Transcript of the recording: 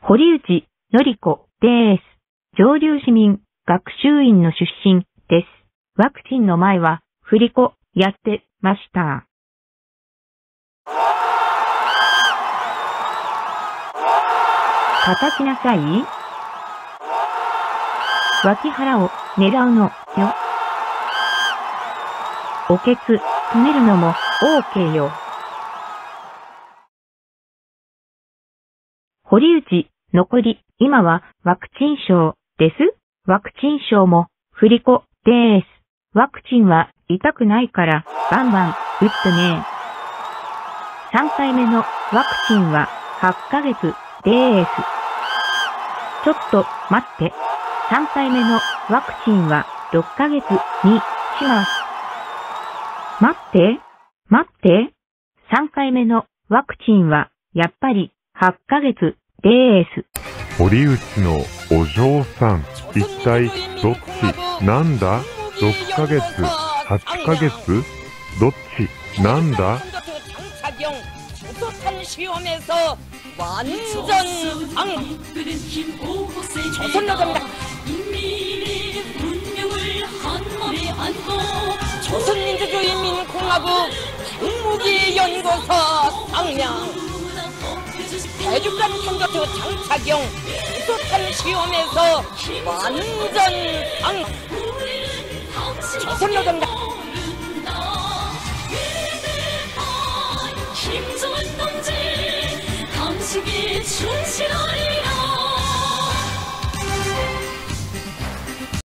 堀内典子です。上流市民学習院の出身です。ワクチンの前は振り子やってました。叩きなさい。脇腹を狙うのよ。おけつ止めるのも OK よ。堀内残り、今はワクチン証です。ワクチン証も振り子です。ワクチンは痛くないからバンバン打ってね。3回目のワクチンは8ヶ月です。ちょっと待って。3回目のワクチンは6ヶ月にします。待って。3回目のワクチンはやっぱり8ヶ月です。 堀内のお嬢さん、一体どっちなんだ ?6 ヶ月 8 ヶ月どっちなんだ 시험에서 완전 조선노동당 조선민주주의인민공화국 핵무기연구소 상량 대륙간 탄도트 장착용 수소탄 시험에서 완전 조선노동당